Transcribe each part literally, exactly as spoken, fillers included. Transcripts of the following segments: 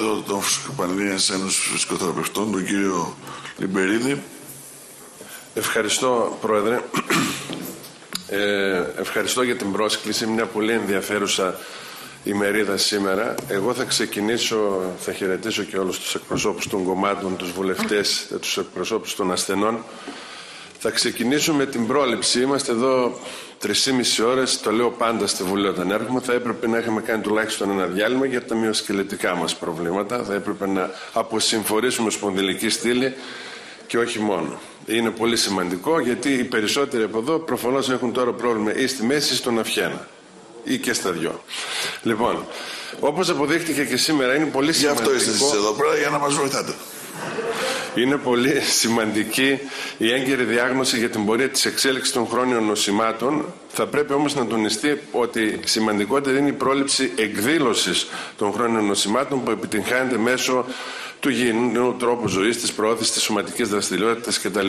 πρόεδρο των Πανελλήνιας Ένωσης Φυσικοθεραπευτών, τον κύριο Λιμπερίδη. Ευχαριστώ, Πρόεδρε. Ε, ευχαριστώ για την πρόσκληση. Μια πολύ ενδιαφέρουσα ημερίδα σήμερα. Εγώ θα ξεκινήσω, θα χαιρετήσω και όλους τους εκπροσώπους των κομμάτων, τους βουλευτές, τους εκπροσώπους των ασθενών. Θα ξεκινήσω με την πρόληψη. Είμαστε εδώ τρεις και μισή ώρες, το λέω πάντα στη Βουλή όταν έρχομαι. Θα έπρεπε να έχουμε κάνει τουλάχιστον ένα διάλειμμα για τα μυοσκελετικά μας προβλήματα. Θα έπρεπε να αποσυμφορήσουμε σπονδυλική στήλη και όχι μόνο. Είναι πολύ σημαντικό γιατί οι περισσότεροι από εδώ προφανώς έχουν τώρα πρόβλημα ή στη μέση ή στον αυχένα. Ή και στα δυο. Λοιπόν, όπως αποδείχτηκε και σήμερα, είναι πολύ σημαντικό. Γι' αυτό είστε εσείς εδώ πέρα, για να μας βοηθάτε. Είναι πολύ σημαντική η έγκαιρη διάγνωση για την πορεία της εξέλιξης των χρόνιων νοσημάτων. Θα πρέπει όμως να τονιστεί ότι σημαντικότερη είναι η πρόληψη εκδήλωσης των χρόνιων νοσημάτων που επιτυγχάνεται μέσω του υγιεινού τρόπου ζωής, της προώθησης της σωματικής δραστηριότητας κτλ.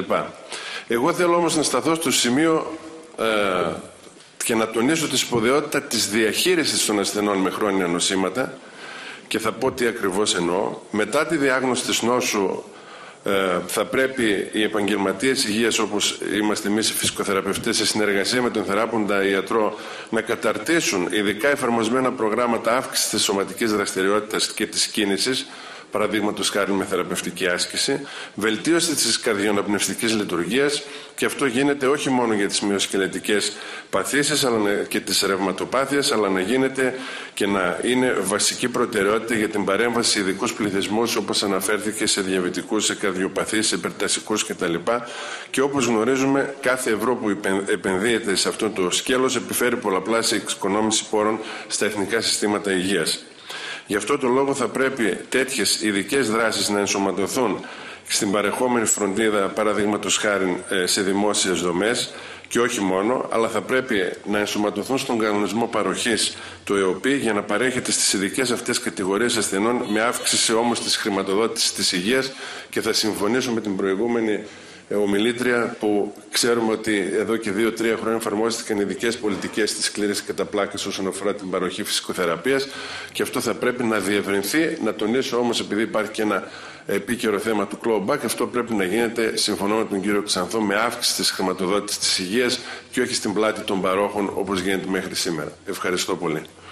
Εγώ θέλω όμως να σταθώ στο σημείο ε, και να τονίσω τη σπουδαιότητα της διαχείρισης των ασθενών με χρόνια νοσήματα και θα πω τι ακριβώς εννοώ. Μετά τη διάγνωση της νόσου ε, θα πρέπει οι επαγγελματίες υγείας, όπως είμαστε εμείς οι φυσικοθεραπευτές, σε συνεργασία με τον θεράποντα ιατρό, να καταρτήσουν ειδικά εφαρμοσμένα προγράμματα αύξησης της σωματικής δραστηριότητας και της κίνησης, παραδείγματος χάρη με θεραπευτική άσκηση, βελτίωση της καρδιοαναπνευστικής λειτουργίας, και αυτό γίνεται όχι μόνο για τις μυοσκελετικές παθήσεις αλλά και τις ρευματοπάθειες, αλλά να γίνεται και να είναι βασική προτεραιότητα για την παρέμβαση σε ειδικούς πληθυσμούς, όπως αναφέρθηκε, σε διαβητικούς, σε καρδιοπαθείς, σε υπερτασικούς κτλ. Και όπως γνωρίζουμε, κάθε ευρώ που επενδύεται σε αυτό το σκέλος επιφέρει πολλαπλάσια εξοικονόμηση πόρων στα εθνικά συστήματα υγείας. Γι' αυτό το λόγο θα πρέπει τέτοιες ειδικές δράσεις να ενσωματωθούν στην παρεχόμενη φροντίδα, παραδείγματος χάρη σε δημόσιες δομές, και όχι μόνο, αλλά θα πρέπει να ενσωματωθούν στον κανονισμό παροχής του ΕΟΠΗ για να παρέχεται στις ειδικές αυτές κατηγορίες ασθενών, με αύξηση όμως της χρηματοδότησης της υγείας. Και θα συμφωνήσω με την προηγούμενη ομιλήτρια που ξέρουμε ότι εδώ και δύο τρία χρόνια εφαρμόστηκαν ειδικές πολιτικές της σκληρής καταπλάκης όσον αφορά την παροχή φυσικοθεραπείας, και αυτό θα πρέπει να διευρυνθεί. Να τονίσω όμως, επειδή υπάρχει και ένα επίκαιρο θέμα του clawback, αυτό πρέπει να γίνεται, συμφωνώ με τον κύριο Ξανθό, με αύξηση της χρηματοδότησης της υγείας και όχι στην πλάτη των παρόχων όπως γίνεται μέχρι σήμερα. Ευχαριστώ πολύ.